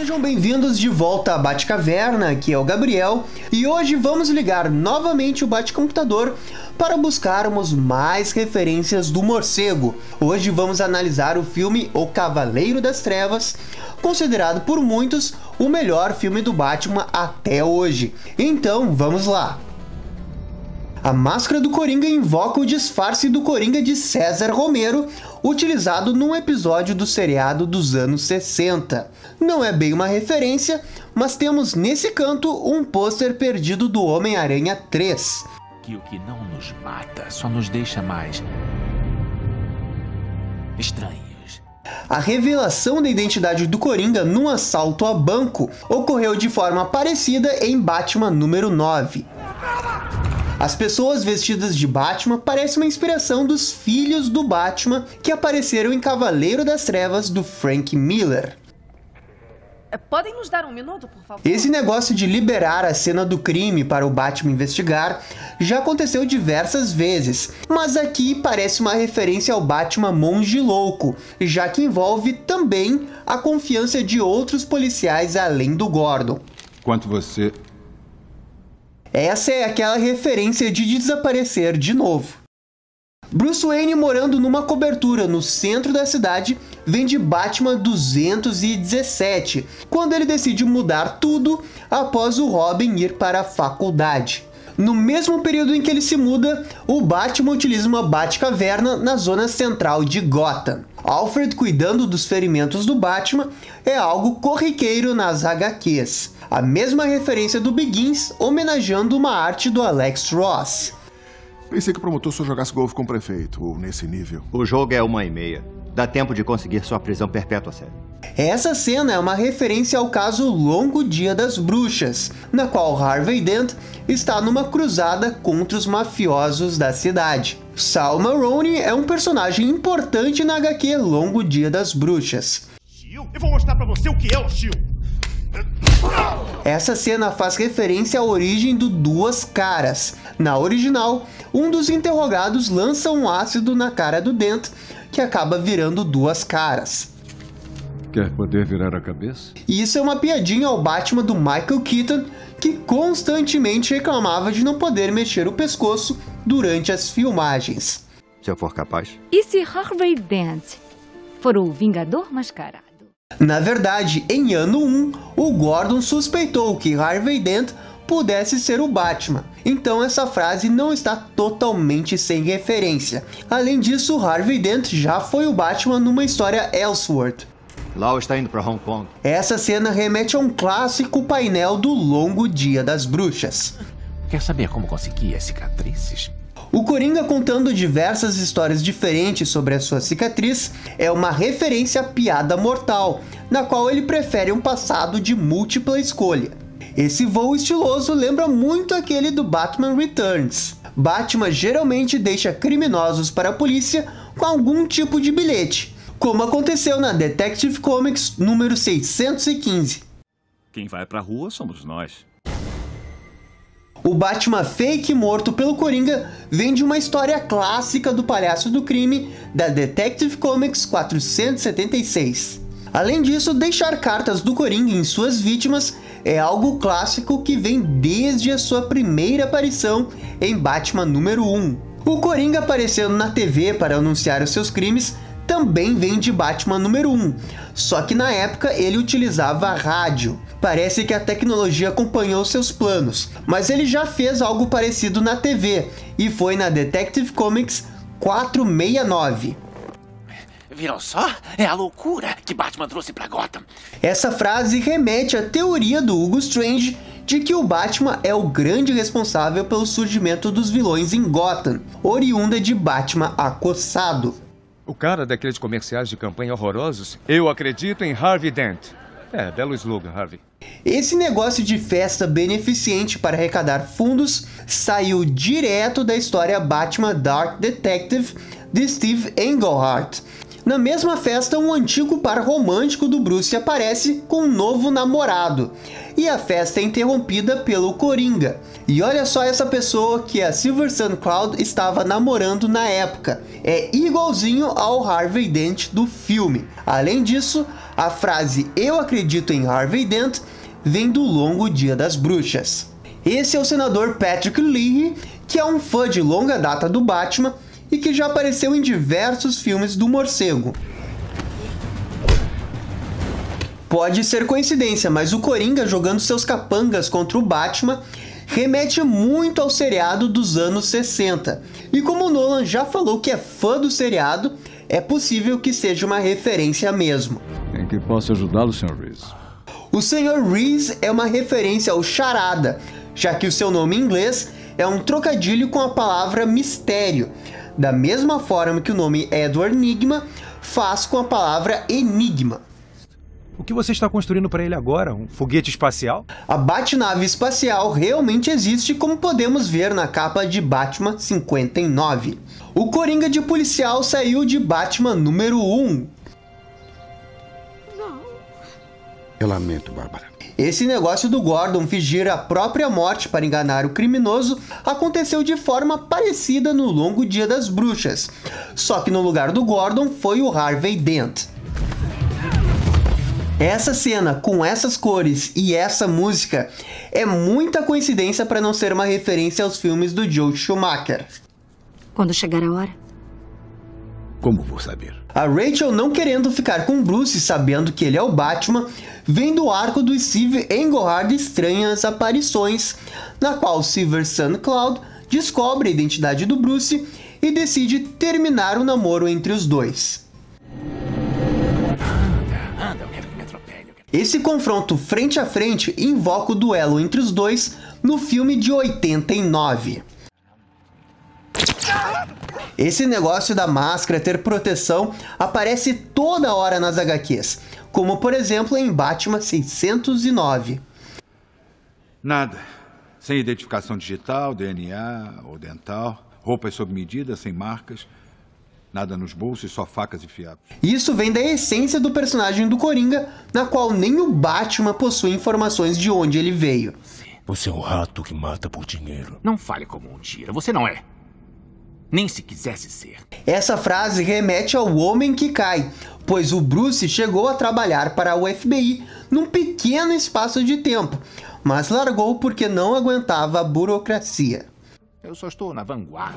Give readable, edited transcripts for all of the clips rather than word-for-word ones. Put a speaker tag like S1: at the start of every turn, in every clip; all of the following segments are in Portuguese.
S1: Sejam bem-vindos de volta à Batcaverna, aqui é o Gabriel, e hoje vamos ligar novamente o Batcomputador para buscarmos mais referências do morcego. Hoje vamos analisar o filme O Cavaleiro das Trevas, considerado por muitos o melhor filme do Batman até hoje. Então, vamos lá! A máscara do Coringa invoca o disfarce do Coringa de César Romero, utilizado num episódio do seriado dos anos 60. Não é bem uma referência, mas temos nesse canto um pôster perdido do Homem-Aranha 3.
S2: Que o que não nos mata só nos deixa mais estranhos.
S1: A revelação da identidade do Coringa num assalto a banco ocorreu de forma parecida em Batman número 9. As pessoas vestidas de Batman parecem uma inspiração dos filhos do Batman que apareceram em Cavaleiro das Trevas do Frank Miller.
S3: Podem nos dar um minuto, por favor?
S1: Esse negócio de liberar a cena do crime para o Batman investigar já aconteceu diversas vezes, mas aqui parece uma referência ao Batman monge louco, já que envolve também a confiança de outros policiais além do Gordon.
S4: Quanto você...
S1: Essa é aquela referência de desaparecer de novo. Bruce Wayne, morando numa cobertura no centro da cidade, vem de Batman 217, quando ele decide mudar tudo após o Robin ir para a faculdade. No mesmo período em que ele se muda, o Batman utiliza uma Batcaverna na zona central de Gotham. Alfred cuidando dos ferimentos do Batman é algo corriqueiro nas HQs. A mesma referência do Begins, homenageando uma arte do Alex Ross.
S4: Pensei que o promotor só jogasse golfe com o prefeito, ou nesse nível.
S5: O jogo é 1h30. Dá tempo de conseguir sua prisão perpétua, sério.
S1: Essa cena é uma referência ao caso Longo Dia das Bruxas, na qual Harvey Dent está numa cruzada contra os mafiosos da cidade. Sal Maroni é um personagem importante na HQ Longo Dia das Bruxas.
S6: Eu vou mostrar pra você o que é o Steel.
S1: Essa cena faz referência à origem do Duas Caras. Na original, um dos interrogados lança um ácido na cara do Dent, que acaba virando duas caras.
S4: Quer poder virar a cabeça?
S1: E isso é uma piadinha ao Batman do Michael Keaton, que constantemente reclamava de não poder mexer o pescoço durante as filmagens.
S5: Se eu for capaz.
S7: E se Harvey Dent for o Vingador Mascarado?
S1: Na verdade, em ano 1, o Gordon suspeitou que Harvey Dent pudesse ser o Batman. Então essa frase não está totalmente sem referência. Além disso, Harvey Dent já foi o Batman numa história Elseworld.
S5: Lau está indo para Hong Kong.
S1: Essa cena remete a um clássico painel do Longo Dia das Bruxas.
S2: Quer saber como consegui as cicatrizes?
S1: O Coringa contando diversas histórias diferentes sobre a sua cicatriz é uma referência à Piada Mortal, na qual ele prefere um passado de múltipla escolha. Esse voo estiloso lembra muito aquele do Batman Returns. Batman geralmente deixa criminosos para a polícia com algum tipo de bilhete, como aconteceu na Detective Comics número 615.
S6: Quem vai pra rua somos nós.
S1: O Batman fake morto pelo Coringa vem de uma história clássica do Palhaço do Crime da Detective Comics 476. Além disso, deixar cartas do Coringa em suas vítimas é algo clássico que vem desde a sua primeira aparição em Batman número 1. O Coringa aparecendo na TV para anunciar os seus crimes também vem de Batman número 1, só que na época ele utilizava a rádio. Parece que a tecnologia acompanhou seus planos, mas ele já fez algo parecido na TV, e foi na Detective Comics 469.
S2: Viram só? É a loucura que Batman trouxe pra Gotham.
S1: Essa frase remete à teoria do Hugo Strange de que o Batman é o grande responsável pelo surgimento dos vilões em Gotham, oriunda de Batman Acossado.
S8: O cara daqueles comerciais de campanha horrorosos? Eu acredito em Harvey Dent. É, belo slogan, Harvey.
S1: Esse negócio de festa beneficente para arrecadar fundos saiu direto da história Batman Dark Detective de Steve Englehart. Na mesma festa, um antigo par romântico do Bruce aparece com um novo namorado, e a festa é interrompida pelo Coringa. E olha só essa pessoa que a Silver Sun Cloud estava namorando na época. É igualzinho ao Harvey Dent do filme. Além disso, A frase "Eu acredito em Harvey Dent" vem do Longo Dia das Bruxas. Esse é o senador Patrick Leahy, que é um fã de longa data do Batman e que já apareceu em diversos filmes do morcego. Pode ser coincidência, mas o Coringa jogando seus capangas contra o Batman remete muito ao seriado dos anos 60. E como o Nolan já falou que é fã do seriado, é possível que seja uma referência mesmo.
S9: Em que posso ajudá-lo, Sr. Reese?
S1: O Sr. Reese é uma referência ao Charada, já que o seu nome em inglês é um trocadilho com a palavra mistério, da mesma forma que o nome Edward Nygma faz com a palavra enigma.
S10: O que você está construindo para ele agora? Um foguete espacial?
S1: A Batnave espacial realmente existe, como podemos ver na capa de Batman 59. O Coringa de policial saiu de Batman número 1.
S3: Não.
S11: Eu lamento, Bárbara.
S1: Esse negócio do Gordon fingir a própria morte para enganar o criminoso aconteceu de forma parecida no Longo Dia das Bruxas, só que no lugar do Gordon foi o Harvey Dent. Essa cena, com essas cores e essa música, é muita coincidência para não ser uma referência aos filmes do Joel Schumacher.
S7: Quando chegar a hora.
S11: Como vou saber?
S1: A Rachel, não querendo ficar com Bruce, sabendo que ele é o Batman, vem do arco do Steve Englehart Estranhas Aparições, na qual Silver Sun Cloud descobre a identidade do Bruce e decide terminar o namoro entre os dois.
S2: Anda, eu quero que me atropele.
S1: Esse confronto frente a frente invoca o duelo entre os dois no filme de 89. Esse negócio da máscara ter proteção aparece toda hora nas HQs, como por exemplo em Batman 609.
S12: Nada. Sem identificação digital, DNA ou dental, roupas sob medida, sem marcas, nada nos bolsos, só facas e fiapos.
S1: Isso vem da essência do personagem do Coringa, na qual nem o Batman possui informações de onde ele veio.
S2: Você é o rato que mata por dinheiro. Não fale como um tira, você não é. Nem se quisesse ser.
S1: Essa frase remete ao Homem que Cai, pois o Bruce chegou a trabalhar para o FBI num pequeno espaço de tempo, mas largou porque não aguentava a burocracia.
S2: Eu só estou na vanguarda.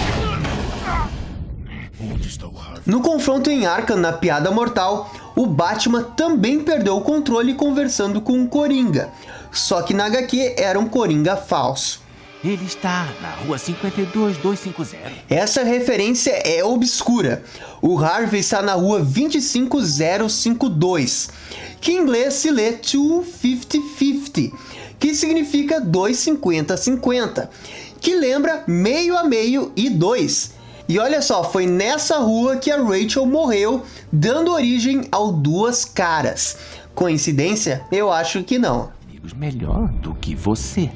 S2: Onde está o Harvey?
S1: No confronto em Arkham, na Piada Mortal, o Batman também perdeu o controle conversando com o Coringa, só que na HQ era um Coringa falso.
S2: Ele está na rua 52250.
S1: Essa referência é obscura. O Harvey está na rua 25052, que em inglês se lê 250-50, que significa 250-50, que lembra meio a meio e 2. E olha só, foi nessa rua que a Rachel morreu, dando origem ao Duas Caras. Coincidência? Eu acho que não.
S2: Amigos melhor do que você.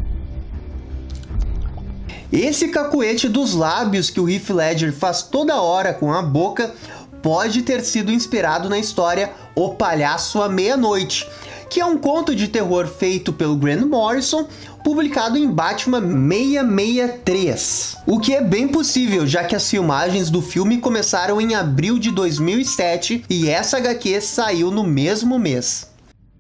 S1: Esse cacuete dos lábios que o Heath Ledger faz toda hora com a boca pode ter sido inspirado na história O Palhaço à Meia-Noite, que é um conto de terror feito pelo Grant Morrison, publicado em Batman 663. O que é bem possível, já que as filmagens do filme começaram em abril de 2007 e essa HQ saiu no mesmo mês.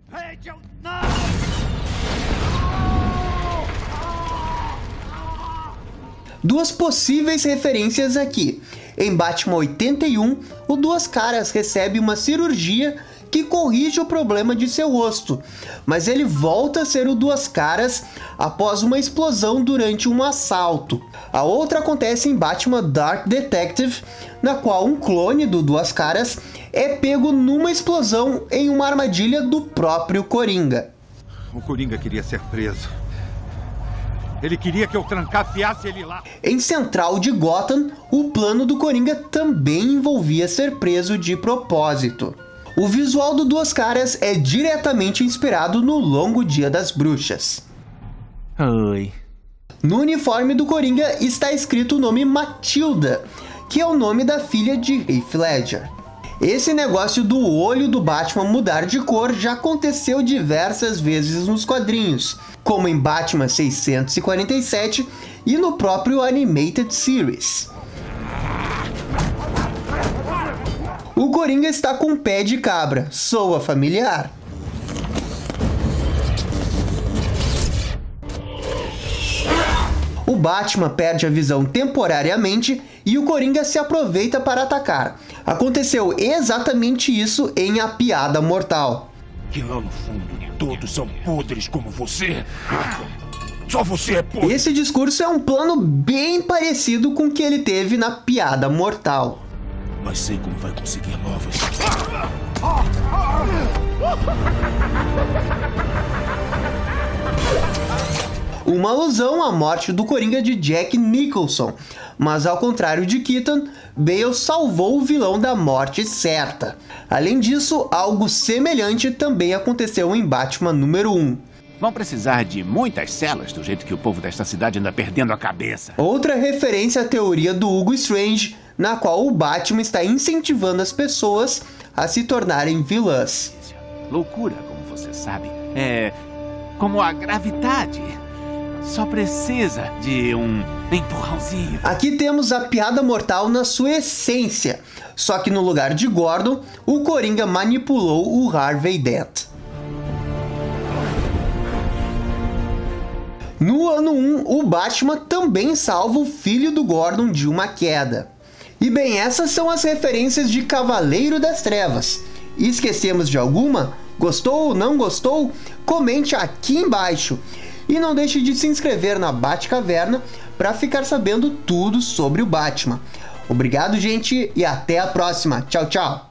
S1: Duas possíveis referências aqui. Em Batman 81, o Duas Caras recebe uma cirurgia que corrige o problema de seu rosto, mas ele volta a ser o Duas Caras após uma explosão durante um assalto. A outra acontece em Batman Dark Detective, na qual um clone do Duas Caras é pego numa explosão em uma armadilha do próprio Coringa.
S12: O Coringa queria ser preso. Ele queria que eu trancafiasse ele lá.
S1: Em Central de Gotham, o plano do Coringa também envolvia ser preso de propósito. O visual do Duas Caras é diretamente inspirado no Longo Dia das Bruxas.
S2: Oi.
S1: No uniforme do Coringa está escrito o nome Matilda, que é o nome da filha de Heath Ledger. Esse negócio do olho do Batman mudar de cor já aconteceu diversas vezes nos quadrinhos, como em Batman 647 e no próprio Animated Series. O Coringa está com pé de cabra. Soa familiar? O Batman perde a visão temporariamente e o Coringa se aproveita para atacar. Aconteceu exatamente isso em A Piada Mortal.
S2: Que lá no fundo todos são podres como você. Só você é podre.
S1: Esse discurso é um plano bem parecido com o que ele teve na Piada Mortal.
S2: Mas sei como vai conseguir novas.
S1: Uma alusão à morte do Coringa de Jack Nicholson, mas ao contrário de Keaton, Bale salvou o vilão da morte certa. Além disso, algo semelhante também aconteceu em Batman número 1.
S2: Vão precisar de muitas celas, do jeito que o povo desta cidade anda perdendo a cabeça.
S1: Outra referência à teoria do Hugo Strange, na qual o Batman está incentivando as pessoas a se tornarem vilãs.
S2: Loucura, como você sabe, é como a gravidade. Só precisa de um empurrãozinho.
S1: Aqui temos a Piada Mortal na sua essência, só que no lugar de Gordon, o Coringa manipulou o Harvey Dent. No ano 1, o Batman também salva o filho do Gordon de uma queda. E bem, essas são as referências de Cavaleiro das Trevas. Esquecemos de alguma? Gostou ou não gostou? Comente aqui embaixo. E não deixe de se inscrever na Batcaverna para ficar sabendo tudo sobre o Batman. Obrigado, gente, e até a próxima. Tchau, tchau!